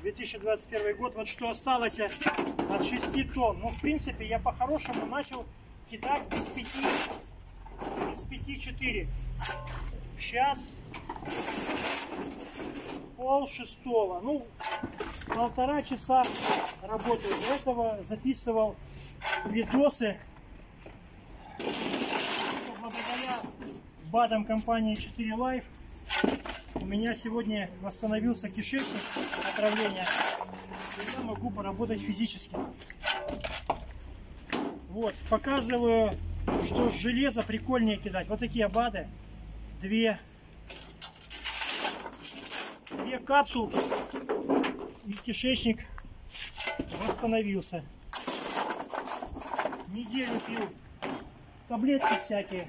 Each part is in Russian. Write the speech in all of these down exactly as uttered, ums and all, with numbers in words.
две тысячи двадцать первый год. Вот что осталось от шести тонн. Ну, в принципе, я по-хорошему начал кидать без пяти, без пяти четыре. Сейчас пол шестого. Ну, полтора часа работаю. До этого записывал видосы. Благодаря БАДам компании четыре Life у меня сегодня восстановился кишечник, отравление, и я могу поработать физически. Вот, показываю, что с железа прикольнее кидать. Вот такие БАДы, две, две капсулки, и кишечник восстановился. Неделю пил таблетки всякие.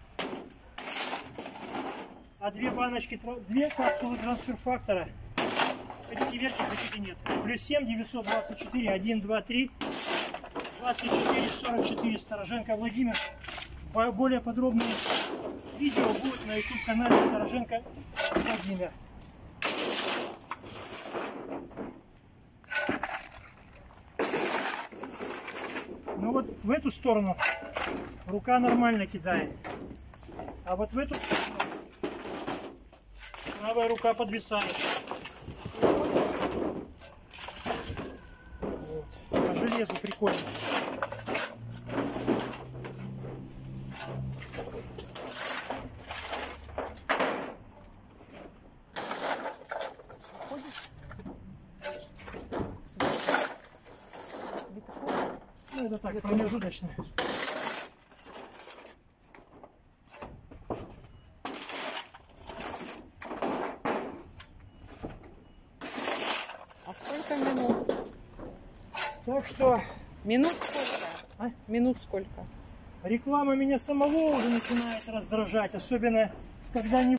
А две баночки, две капсулы трансфер-фактора. Хотите верьте, хотите нет. Плюс семь девятьсот двадцать четыре один два три двадцать четыре сорок четыре. Стороженко Владимир. Более подробные видео будут на YouTube канале Стороженко Владимир. Ну вот в эту сторону рука нормально кидает. А вот в эту сторону правая рука подвисает. Вот. По железу прикольно. Ну, это так, промежуточно. А сколько минут? Так что... Минут сколько? А? Минут сколько? Реклама меня самого уже начинает раздражать, особенно когда не